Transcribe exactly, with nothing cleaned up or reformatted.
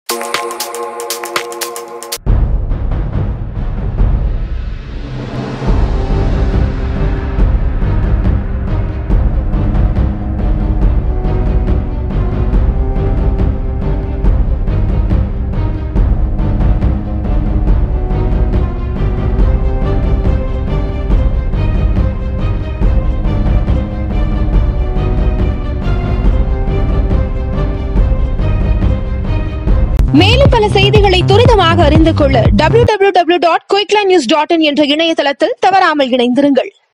மேலும் பல செய்திகளை துரிதமாக அறிந்து கொள்ள W W W dot Quickline news dot in என்ற இணையதளத்தில் தவறாமல் இணைந்திருங்கள்.